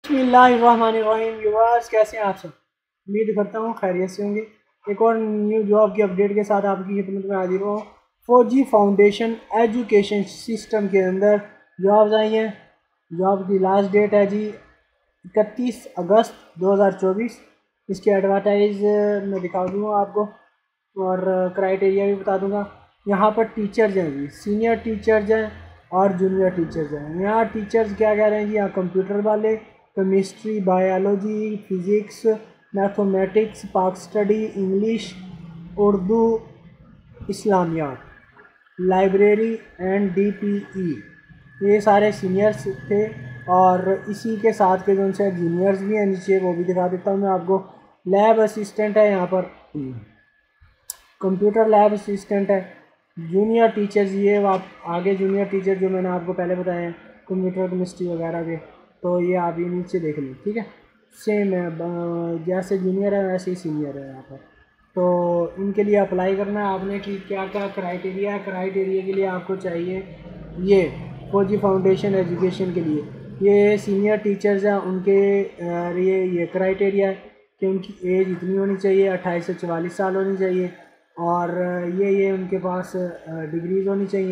बिस्मिल्लाहिर्रहमानिर्रहीम व्यूअर्स, कैसे हैं आप सब। उम्मीद करता हूँ खैरियत से होंगे। एक और न्यू जॉब की अपडेट के साथ आपकी खिदमत में हाजिर हूँ। फौजी फाउंडेशन एजुकेशन सिस्टम के अंदर जॉब्स आई हैं। जॉब की लास्ट डेट है जी 31 अगस्त 2024। इसकी एडवर्टाइज मैं दिखा दूँगा आपको और क्राइटेरिया भी बता दूँगा। यहाँ पर टीचर्स हैं जी, सीनियर टीचर्स हैं और जूनियर टीचर्स हैं। यहाँ टीचर्स क्या कह रहे हैं जी, यहाँ कंप्यूटर वाले, chemistry, biology, physics, mathematics, Pak study, English, Urdu, Islamiat, library and DPE, ये सारे सीनियर्स थे। और इसी के साथ के जो उनसे जूनियर्स भी हैं नीचे, वो भी दिखा देता हूँ मैं आपको। लैब असिस्टेंट है यहाँ पर, कंप्यूटर लैब असिस्टेंट है। जूनियर टीचर्स ये आप आगे जूनियर टीचर जो मैंने आपको पहले बताए हैं कंप्यूटर केमिस्ट्री वगैरह के, तो ये आप ये नीचे देख लें, ठीक है। सेम है, जैसे जूनियर है वैसे ही सीनियर है यहाँ पर। तो इनके लिए अप्लाई करना है आपने कि क्या क्या क्राइटेरिया है। क्राइटेरिया के लिए आपको चाहिए ये फौजी फाउंडेशन एजुकेशन के लिए ये सीनियर टीचर्स हैं, उनके लिए ये क्राइटेरिया है कि उनकी एज इतनी होनी चाहिए, 28 से 44 साल होनी चाहिए, और ये उनके पास डिग्रीज होनी चाहिए,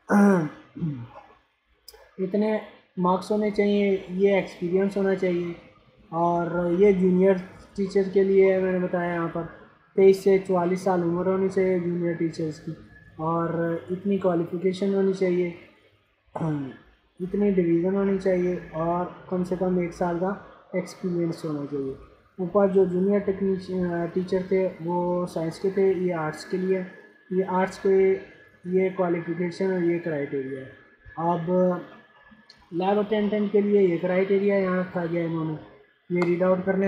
इतने मार्क्स होने चाहिए, ये एक्सपीरियंस होना चाहिए। और ये जूनियर टीचर के लिए मैंने बताया यहाँ पर 23 से 44 साल उम्र होनी चाहिए जूनियर टीचर्स की, और इतनी क्वालिफ़िकेशन होनी चाहिए, इतनी डिवीज़न होनी चाहिए, और कम से कम 1 साल का एक्सपीरियंस होना चाहिए। ऊपर जो जूनियर टीचर थे वो साइंस के थे, ये आर्ट्स के लिए, ये आर्ट्स के ये क्वालिफ़िकेशन और ये क्राइटेरिया है। अब लैब अटेंडेंट के लिए ये क्राइटेरिया यहाँ रखा गया इन्होंने, ये रीड आउट करने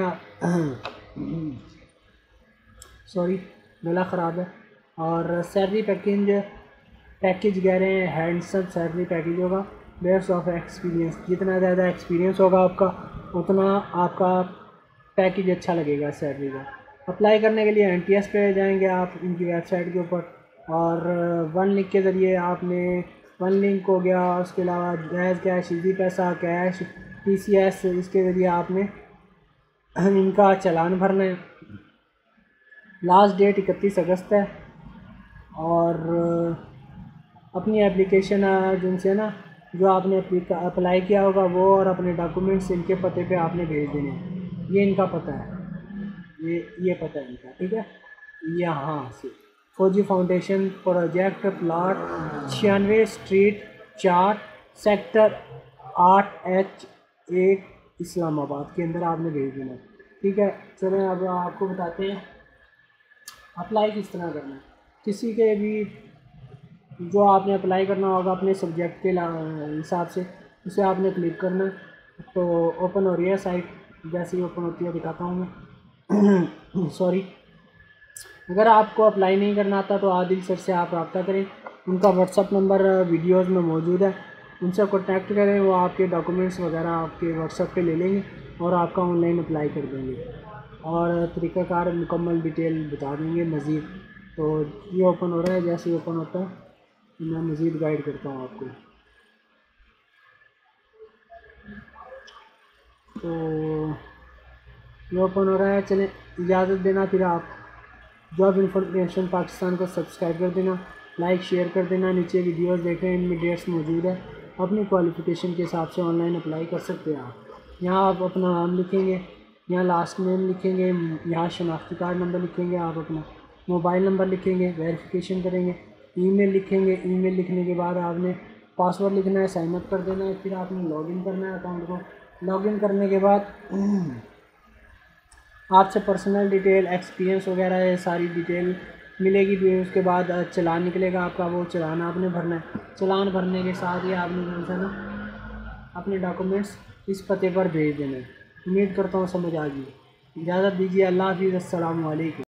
सॉरी गला ख़राब है। और सैलरी पैकेज कह रहे हैं हैंडसम सैलरी पैकेज होगा बेस्ड ऑफ एक्सपीरियंस। जितना ज़्यादा एक्सपीरियंस होगा आपका उतना आपका पैकेज अच्छा लगेगा सैलरी का। अप्लाई करने के लिए NTS पे जाएंगे आप इनकी वेबसाइट के ऊपर, और वन लिंक के ज़रिए आपने वन लिंक हो गया, उसके अलावा JazzCash, Easypaisa, cash, TCS, इसके ज़रिए आपने इनका चालान भरना है। लास्ट डेट 31 अगस्त है, और अपनी एप्लीकेशन जिनसे ना जो आपने अप्लाई किया होगा वो और अपने डॉक्यूमेंट्स इनके पते पे आपने भेज देने हैं। ये इनका पता है, ये पता है इनका, ठीक है। यहाँ से Fauji Foundation project plot 96 street 4 sector 8H1 Islamabad के अंदर आपने भेज देना, ठीक है। चलें अब आपको बताते हैं अप्लाई किस तरह करना है। किसी के भी जो आपने अप्लाई करना होगा अपने सब्जेक्ट के हिसाब से, उसे आपने क्लिक करना है, तो ओपन हो रही है साइट। जैसे ही ओपन होती है दिखाता हूँ मैं सॉरी। अगर आपको अप्लाई नहीं करना आता तो आदिल सर से आप रब्ता करें, उनका व्हाट्सअप नंबर वीडियोज़ में मौजूद है, उनसे कॉन्टैक्ट करें। वो आपके डॉक्यूमेंट्स वगैरह आपके व्हाट्सअप पे ले लेंगे और आपका ऑनलाइन अप्लाई कर देंगे, और तरीक़ाकार मुकम्मल डिटेल बता देंगे मज़ीद। तो ये ओपन हो रहा है, जैसे ही ओपन होता है मैं मज़ीद गाइड करता हूँ आपको। तो ये ओपन हो रहा है, चलें इजाज़त देना। फिर आप जॉब इन्फॉर्मेशन पाकिस्तान को सब्सक्राइब कर देना, लाइक शेयर कर देना। नीचे वीडियोस देखें, इनमें डेट्स मौजूद है। अपनी क्वालिफ़िकेशन के हिसाब से ऑनलाइन अप्लाई कर सकते हैं आप। यहाँ आप अपना नाम लिखेंगे, यहाँ लास्ट नेम लिखेंगे, यहाँ शनाख्ती कार्ड नंबर लिखेंगे, आप अपना मोबाइल नंबर लिखेंगे, वेरिफिकेशन करेंगे, ईमेल लिखेंगे। ईमेल लिखने के बाद आपने पासवर्ड लिखना है, साइन अप कर देना है। फिर आपने लॉगिन करना है अकाउंट को। लॉगिन करने के बाद आपसे पर्सनल डिटेल, एक्सपीरियंस वगैरह ये सारी डिटेल मिलेगी। फिर उसके बाद चालान निकलेगा आपका, वो चालान आपने भरना है। चालान भरने के साथ ही आपने जो है ना अपने डॉक्यूमेंट्स इस पते पर भेज देना है। उम्मीद करता हूँ समझ आ गई। इजाज़त दीजिए, अल्लाह हाफ़िज़, अस्सलामु अलैकुम।